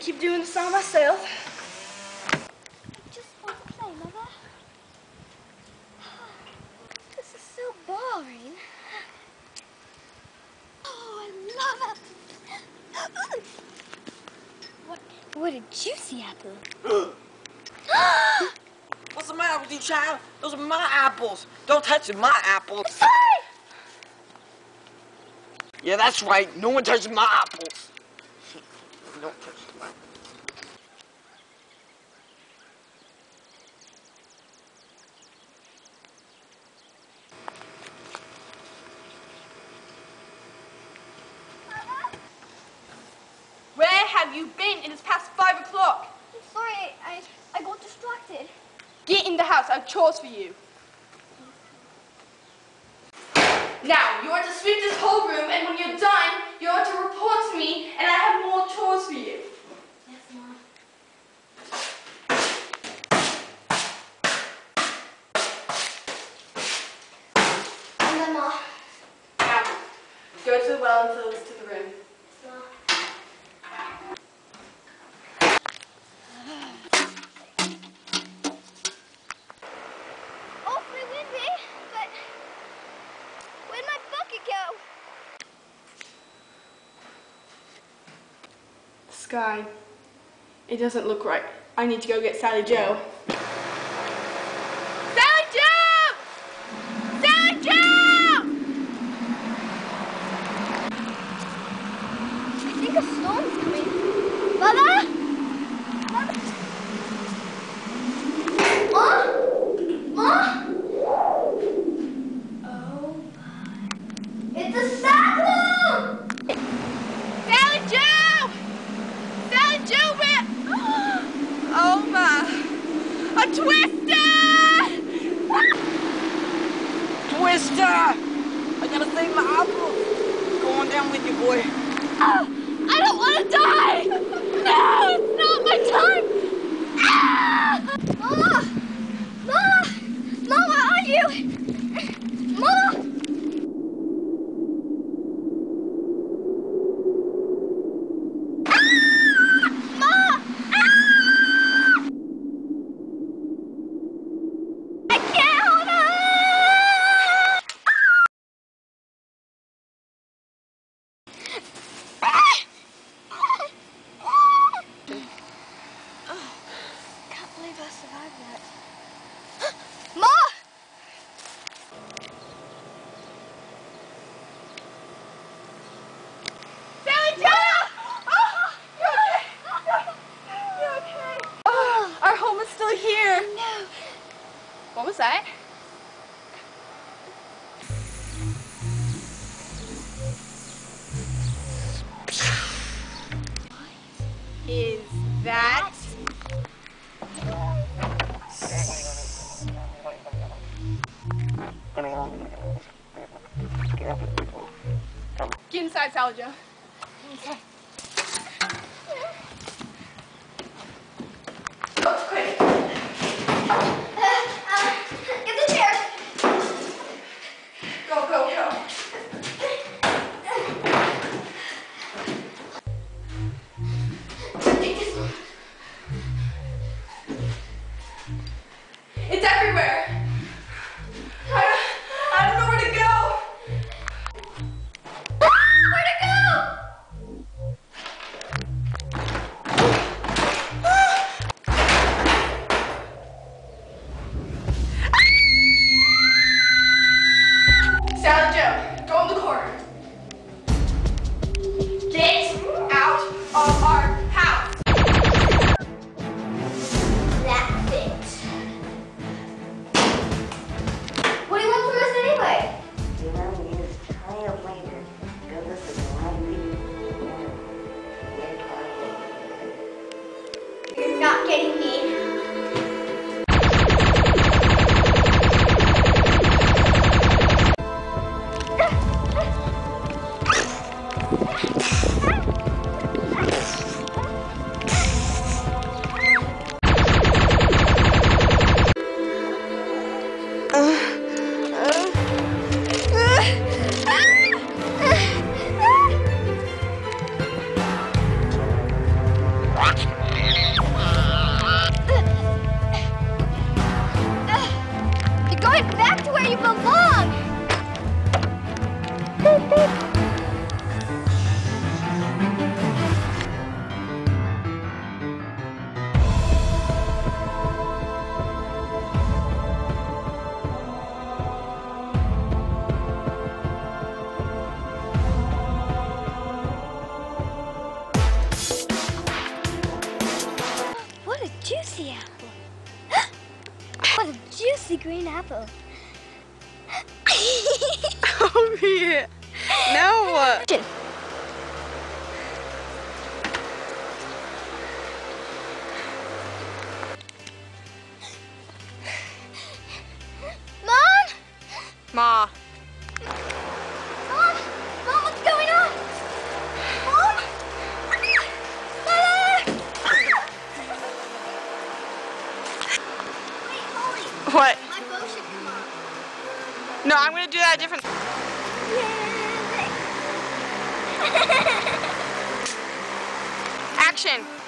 keep doing the song myself. I just want to play, Mother. This is so boring. Oh, I love it. What a juicy apple. What's the matter with you, child? Those are my apples. Don't touch my apples. Sorry! Yeah, that's right. No one touches my apples. Don't touch my apples. Where have you been? It is past 5 o'clock. I'm sorry, I got distracted. Get in the house. I have chores for you. Now, you are to sweep this whole room, and when you're done, you are to report to me, and I have more chores for you. Yes, Mom. And then, Mom. Now, go to the well and fill this to the room. Mom. Awfully windy, but where'd my bucket go? Sky, it doesn't look right. I need to go get Sally Joe. Sally Joe! Sally Joe! I think a storm's coming. Mother? Mother? Mom? Mom? Oh my. It's a cyclone! Sally Joe! Sally Joe, where? Oh my. A twister! Twister! I gotta save my apples. Going down with you, boy. Oh, I don't want to die! No, it's not my time! Ah! Mama! Mama! Mama, where are you? Mama! What was that? What is that? Get inside, Sally Joe. Inside. Go, quick. Get the chair. Go, go, go. Take this one. It's everywhere. I don't know where to go. Where'd it go? apple. Oh, yeah. No. Mom! Ma. Mom! Mom, what's going on? Mom! Mother! Wait, Holly. What? My bow should come off. No, I'm gonna do that different. Yay! Action.